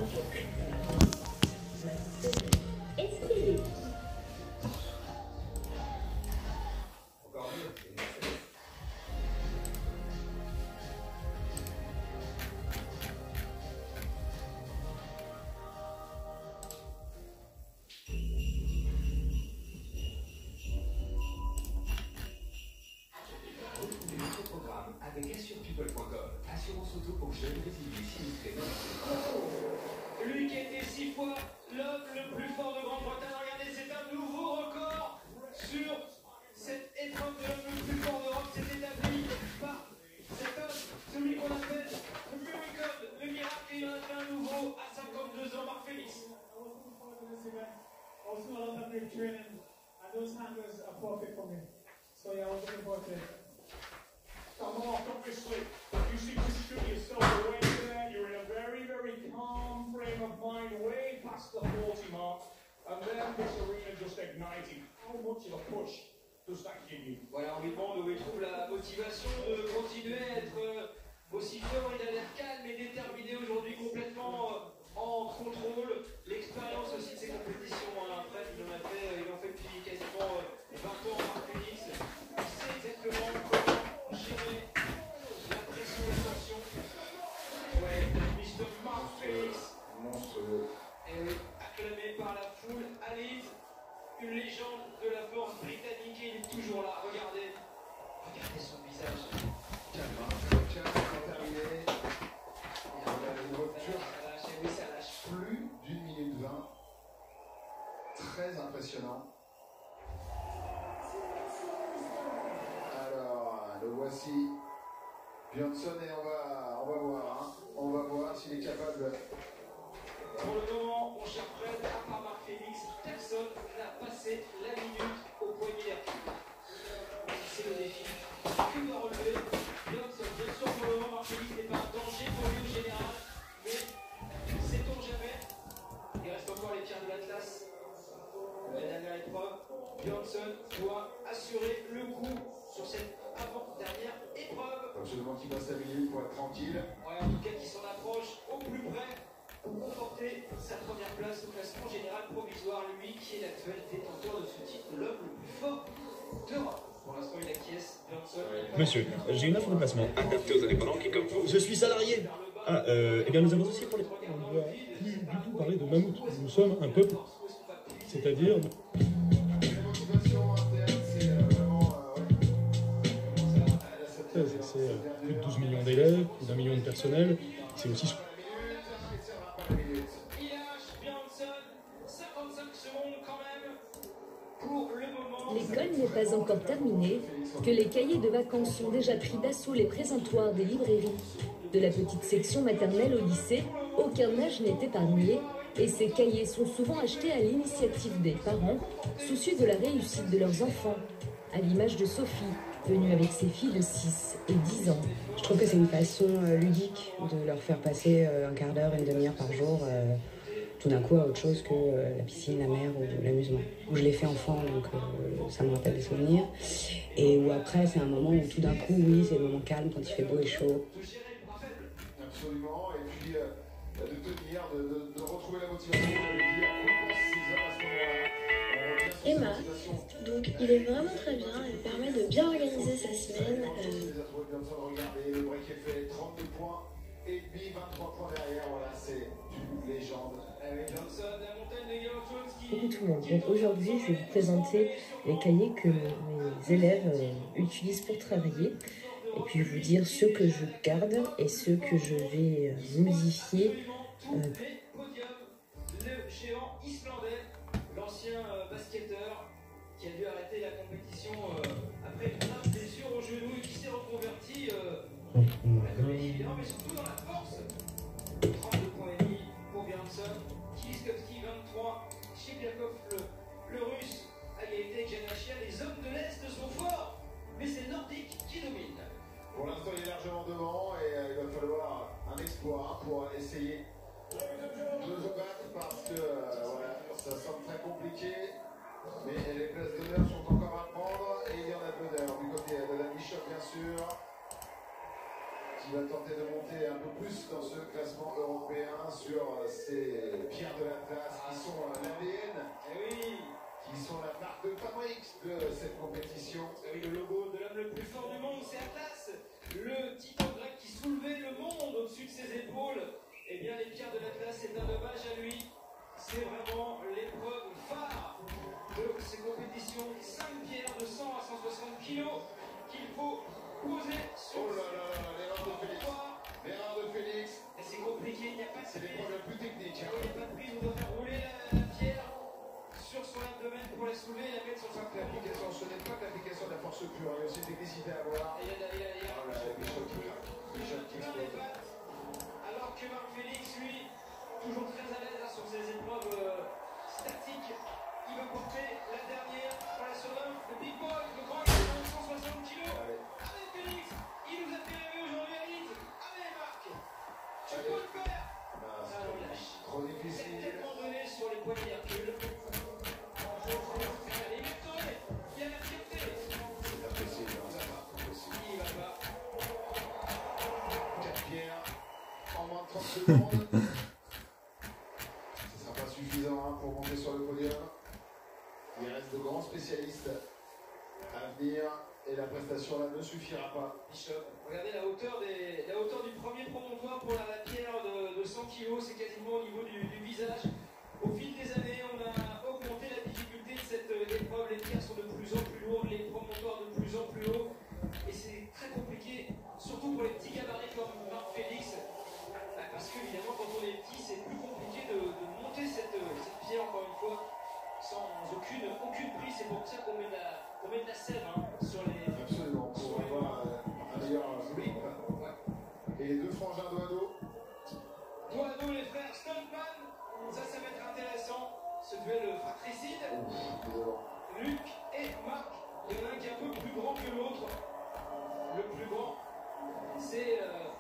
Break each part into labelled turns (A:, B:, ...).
A: Avec assurepeople.com, assurance auto pour jeunes résidus sinistrés. Lui qui a été 6 fois l'homme le plus fort de Grande-Bretagne, regardez, c'est un nouveau record sur cette épreuve de l'homme le plus fort d'Europe. C'est établi par cet homme, celui qu'on appelle le miracle, le miracle, et il en a fait un nouveau à 52 ans, Marc Félix.
B: Come off, obviously. You seem to shoot yourself away there. You're in a very, very calm frame of mind, way past the 40 mark. And then this arena just igniting. How much of a push does that give you?
A: Voilà, on lui demande où il trouve la motivation de continuer à être aussi fort. Il a l'air calme et déterminé aujourd'hui, complètement en contrôle. L'expérience aussi de ces compétitions. Après, il en fait depuis quasiment 20 ans Marc Félix. Il sait exactement comment gérer la pression, la tension. Ouais, Mr. Marc Félix.
C: Monstrueux.
A: Et oui, acclamé par la foule. Alice, une légende de la force britannique, et il est toujours là. Regardez. Regardez son visage.
C: Calme, terminé. Il y a une rupture.
A: Ça lâche, oui, ça lâche.
C: Plus d'une minute 20. Très impressionnant. Alors, le voici. Björnsson, et on va voir. Hein. On va voir s'il est capable.
A: Pour le moment, mon cher Fred, à part Marc Félix, personne n'a passé la minute au poignet d'Hercule. C'est le défi. Que doit relever Björnsson? Bien sûr, pour le moment, Marc Félix n'est pas un danger pour lui au général, mais sait-on jamais? Il reste encore les pierres de l'Atlas. La dernière épreuve, Björnsson doit assurer le coup sur cette avant-dernière épreuve.
C: Absolument qu'il passe la minute pour être tranquille.
A: Ouais, en tout cas, qui s'en approche au plus près pour conforter sa première place au classement général provisoire, lui qui est l'actuel détenteur de ce titre, l'homme le plus fort d'Europe. Pour l'instant, il acquiesce.
D: Monsieur, j'ai une offre de placement adaptée aux indépendants qui, comme vous, je suis salarié. Ah, eh bien, nous avons aussi pour les... On ne doit plus du tout parler de mammouth. Nous sommes un peuple. C'est-à-dire... C'est plus de 12 millions d'élèves, plus d'1 million de personnel. C'est aussi...
E: L'école n'est pas encore terminée, que les cahiers de vacances sont déjà pris d'assaut les présentoirs des librairies. De la petite section maternelle au lycée, aucun âge n'est épargné, et ces cahiers sont souvent achetés à l'initiative des parents, soucieux de la réussite de leurs enfants, à l'image de Sophie, venue avec ses filles de 6 et 10 ans.
F: Je trouve que c'est une façon ludique de leur faire passer un quart d'heure, une demi-heure par jour, tout d'un coup à autre chose que la piscine, la mer ou l'amusement. Où je l'ai fait enfant, donc ça me rappelle des souvenirs. Et où après, c'est un moment où tout d'un coup, oui, c'est le moment calme quand il fait beau et chaud.
C: Absolument, et puis de tenir, de retrouver la motivation, de dire comment ces hommes à ce moment-là.
G: Emma, donc il est vraiment très bien, elle permet de bien organiser sa semaine.
C: Regardez, le break est fait, 32 points, et puis 23 points derrière, voilà, c'est une légende.
E: Coucou tout le monde, donc aujourd'hui je vais vous présenter les cahiers que mes élèves utilisent pour travailler, et puis vous dire ceux que je garde et ceux que je vais modifier.
A: Le géant islandais, l'ancien basketteur qui a dû arrêter la compétition après une grave blessure au genou et qui s'est reconverti dans la comédie évidemment, mais surtout dans la force. 32 points et demi pour Björnsson, Kiliskovski 23, Chibliakov le russe à égalité avec Janachia. Les hommes de l'Est sont forts, mais c'est le Nordique qui domine.
C: Pour l'instant, il est largement devant et il va falloir un exploit pour essayer de se battre parce que voilà, ça semble très compliqué. Mais les places d'honneur sont encore à prendre et il y en a d'honneur du côté de la Bishop, bien sûr, qui va tenter de monter un peu plus dans ce classement européen sur ces pierres de l'Atlas qui sont l'ADN, qui sont la marque de fabrique de cette compétition.
A: Oui, le logo de l'homme le plus fort du monde, c'est Atlas, le titan grec qui soulevait le monde au-dessus de ses épaules. Eh bien, les pierres de l'Atlas, c'est un hommage à lui. C'est vraiment l'épreuve phare de ces compétitions. 5 pierres de 100 à 160 kilos qu'il faut poser sur
C: Oh là là là, l'erreur de Félix. L'erreur de Félix.
A: Et c'est compliqué, il n'y a pas de
C: C'est l'épreuve la plus technique.
A: il n'y a pas de prise, on doit faire rouler la pierre sur son abdomen pour la soulever et la mettre sur son cœur.
C: L'application, ce n'est pas que l'application de la force pure, il y a aussi une technicité à avoir.
A: Et il y a
C: Oh là, les chocs qui craquent, les chocs qui
A: plein les
C: explosent.
A: pattes, alors que Marc Félix, lui, toujours très à l'aise sur ses épreuves statiques, il veut porter la dernière, on la surnomme le Big Boy, le grand de 160 kg. Allez Félix, il nous a fait rêver aujourd'hui à Leeds. Allez Marc, tu peux le faire.
C: Ah,
A: Ah, on lâche.
C: c'est trop
A: C'est
C: difficile.
A: tellement donné sur les poignets d'Hercule. Allez, il est tourné, il y a la fierté.
C: C'est impossible, hein, c'est pas possible.
A: Il va pas.
C: 4 pierres en moins de 30 secondes. Ce ne sera pas suffisant hein, pour monter sur le podium. Il reste de grands spécialistes à venir et la prestation là ne suffira pas.
A: Bishop, regardez la hauteur du premier promontoire pour la pierre de 100 kg, c'est quasiment au niveau du visage. Au fil des années, on a augmenté la difficulté de cette épreuve. Les pierres sont de plus en plus lourdes, les promontoires de plus en plus hauts. Et c'est très compliqué, surtout pour les petits gabarits comme Marc Félix. Parce qu'évidemment, quand on est petit, c'est plus compliqué de monter cette pierre, encore une fois, sans aucune prise. C'est pour ça qu'on met de la sève hein, sur les...
C: Absolument, pour avoir un meilleur grip. Et les deux frangins d'Oado.
A: Doado, les frères Stuntman, ça va être intéressant, ce duel fratricide. Luc et Marc, il y en a un qui est un peu plus grand que l'autre. Le plus grand, c'est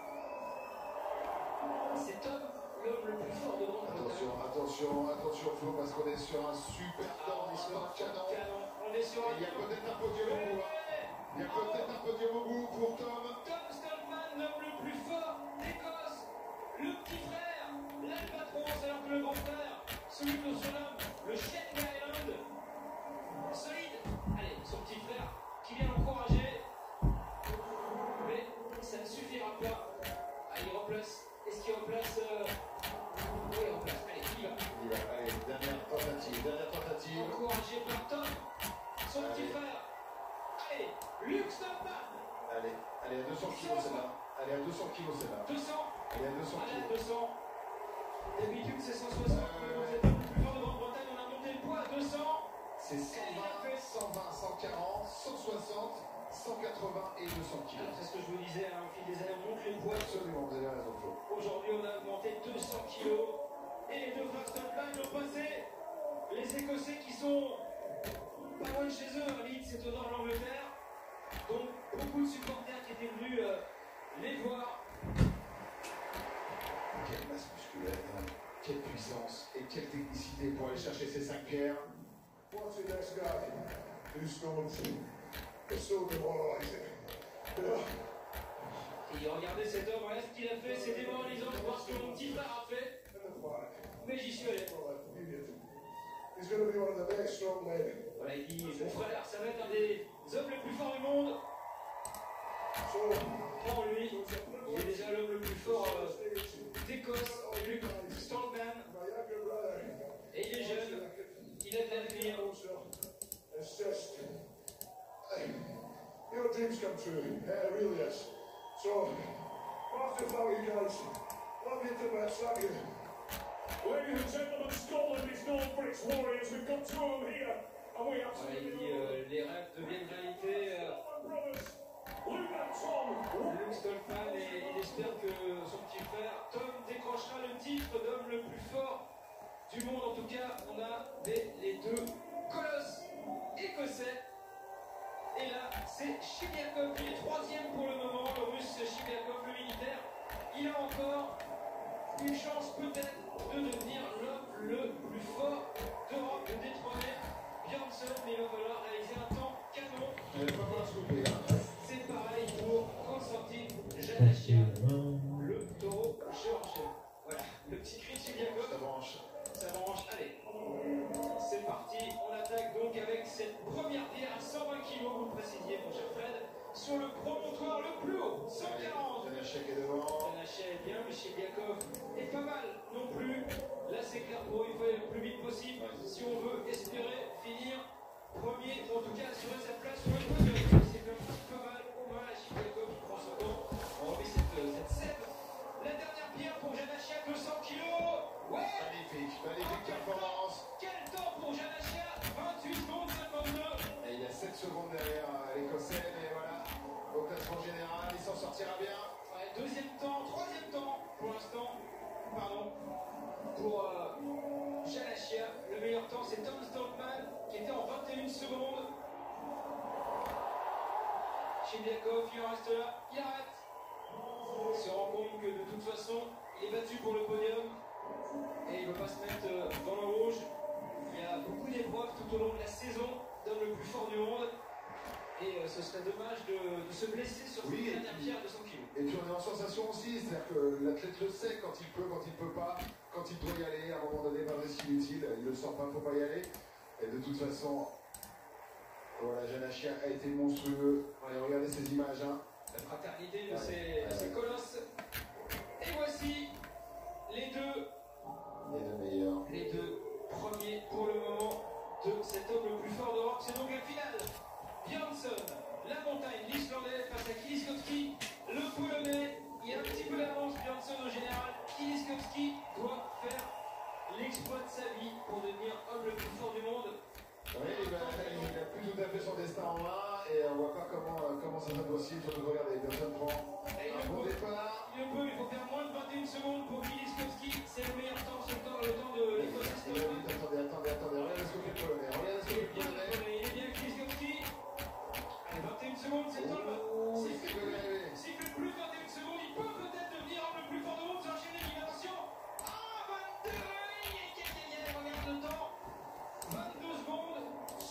A: Tom, l'homme le plus fort de monde.
C: Attention Flo, parce qu'on est sur un super canon.
A: On est sur
C: Il y a peut-être un podium au bout. Il y a peut-être un podium au bout pour Tom.
A: Tom Stuntman, l'homme le plus fort d'Écosse. Le petit frère, l'Albatros, alors que le grand frère, celui que l'on surnomme le Shetland Island. Solide. Allez, son petit frère qui vient l'encourager. Mais ça ne suffira pas. Ah, il remplace. Est-ce qu'il remplace Oui, il remplace. Allez, il va.
C: Allez, dernière tentative.
A: Encouragé par Tom, son petit frère. Allez, Luc Stuntman.
C: Allez, à 200 kilos celle-là. Allez, à 200 kilos celle-là.
A: 200.
C: Allez, à 200
A: Allez,
C: kilos.
A: 200. D'habitude, c'est 160. Vous êtes un peu plus fort de Grande-Bretagne, on a monté le poids à 200.
C: C'est 120, 120, 140, 160, 180 et 200 kilos.
A: C'est ce que je vous disais, hein, au fil des années, on monte les poids.
C: Absolument, vous avez raison, Flo.
A: Aujourd'hui, on a augmenté 200 kilos. Et les deux frères Stuntman ont passé. Les Écossais qui sont pas loin de chez eux, hein, Leeds, c'est au nord de l'Angleterre. Donc, beaucoup de supporters qui étaient venus les voir.
C: Quelle masse musculaire, quelle puissance et quelle technicité pour aller chercher ces 5 pierres.
H: What's the next guy who's going to so demoralizing?
A: Et regardez cet homme, voilà ce qu'il a fait, c'est démoralisant de voir ce que mon petit frère a fait. Mais j'y suis allé.
H: He's going to be one of the best strongmen.
A: Voilà, il dit, mon frère, ça va être un des hommes les plus forts du monde.
H: So,
A: Prends lui, il est déjà l'homme le plus fort d'Écosse, Luc Stuntman.
H: my younger brother,
A: Et il est jeune, il a de l'avenir.
H: it's just, your dreams come true. Yeah, it really is. So, after thank you guys, love you too much, thank you.
B: Ladies and gentlemen, Scotland is known for its warriors. We've got two of them here, and we
A: Voilà, il
B: absolutely
A: dit,
B: love them.
A: les rêves deviennent réalité.
B: Our brothers, Luke and Tom.
A: Luke Stuntman, et il espère que son petit frère Tom décrochera le titre d'homme le plus fort du monde. En tout cas, on a les deux colosses écossais. Et là, c'est Chibiakov qui est troisième pour le moment. Le russe Chibiakov, le militaire. Il a encore une chance peut-être de devenir l'homme le plus fort d'Europe, de détrôner Björnsson. Mais il va falloir réaliser un temps canon.
C: Elle n'est pas mal à se couper, hein.
A: C'est pareil pour Konstantin Janachia, le taureau géorgien. Voilà, le petit cri de Chibiakov.
C: Ça branche.
A: pour Jalachia. Le meilleur temps, c'est Tom Stoltman qui était en 21 secondes. Chimbiakov, il en reste là, il arrête. Il se rend compte que de toute façon, il est battu pour le podium et il ne veut pas se mettre dans le rouge. Il y a beaucoup d'épreuves tout au long de la saison d'homme le plus fort du monde et ce serait dommage de se blesser sur cette dernière pierre de 100 kg.
C: Et puis on est en sensation aussi, c'est-à-dire que l'athlète le sait quand il peut, quand il peut pas, quand il doit y aller, à un moment donné, pas risque inutile, il le sent pas, faut pas y aller. Et de toute façon, voilà, Jalachia a été monstrueux. Allez, regardez ces images, hein.
A: La fraternité de ces colosses. Et voici les deux
C: meilleurs.
A: Les deux premiers pour le moment de cet homme le plus fort d'Europe. C'est donc la finale. Björnsson, la montagne, l'Islandais face à Kiliskowski, le Polonais. Il y a un petit peu d'avance, Björnsson au général. Kiliskowski doit faire l'exploit de sa vie pour devenir homme le plus fort du monde.
C: Oui, il a plus tout à fait son destin en main et on voit pas comment ça sera possible. Surtout, regardez, personne prend un bon départ.
A: Il peut, il faut faire moins de 21 secondes pour Kiliskowski. C'est le meilleur temps, le temps de l'Écossais.
C: Attendez, regardez ce que fait le Polonais. Regardez ce que fait le Polonais.
A: Il est bien Kiliskowski. Allez, 21 secondes, c'est le temps. S'il fait plus de 21 secondes, il peut peut-être devenir homme le plus fort du monde. C'est enchaîné, attention. Ah, 22, regarde le temps. 22 secondes,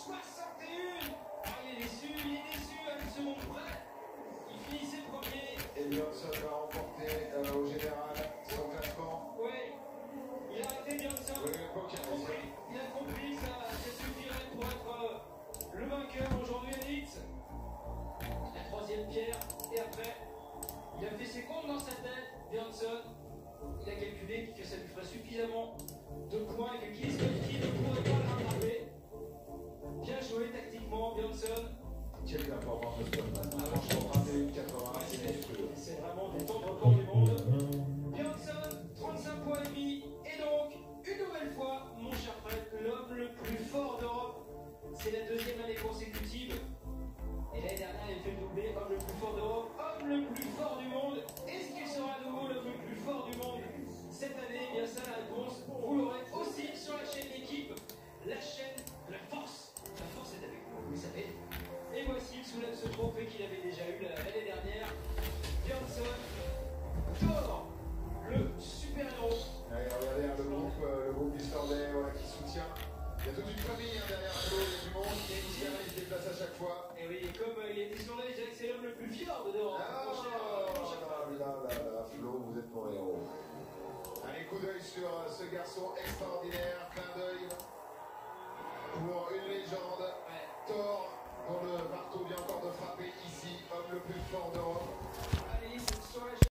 A: 61. Ah, il est déçu, à une seconde près. Il finissait premier.
C: Et Björnsson va remporter au général son classement.
A: Oui, il a arrêté Björnsson.
C: Oui,
A: il a compris que ça suffirait pour être le vainqueur aujourd'hui à Leeds. La troisième pierre, et après, il a fait ses comptes dans sa tête, Björnsson. Il a calculé que ça lui ferait suffisamment de points et que Kiliskowski ne pourrait pas le rattraper. Bien joué tactiquement, Björnsson.
C: Quelle performance de Stoltman. Franchement, 21,80.
A: C'est vraiment du temps de record du monde. Björnsson, 35 points et demi. Et donc, une nouvelle fois, mon cher Fred, l'homme le plus fort d'Europe. C'est la deuxième année consécutive. Et l'année dernière, il a fait le doublé, homme le plus fort d'Europe, homme le plus fort du monde. Est-ce qu'il sera à nouveau l'homme le plus fort du monde cette année? Eh bien ça, la réponse, vous l'aurez aussi sur la chaîne d'équipe, la chaîne de la force. La force est avec vous, vous savez. Et voici, il soulève ce trophée qu'il avait déjà eu l'année dernière. Björnsson, Thor, le super-héros.
C: Allez, regardez le groupe islandais voilà, qui soutient. Il y a toute une famille derrière Flo, il y a du monde qui se déplace à chaque fois.
A: Et oui, comme il est islandais, je dirais que c'est l'homme le plus fier de dehors.
C: Là, Flo, vous êtes mon héros. Allez, coup d'œil sur ce garçon extraordinaire, clin d'œil pour une légende. Thor, dont le marteau vient encore de frapper ici, homme le plus fort d'Europe.
A: Allez, c'est sur la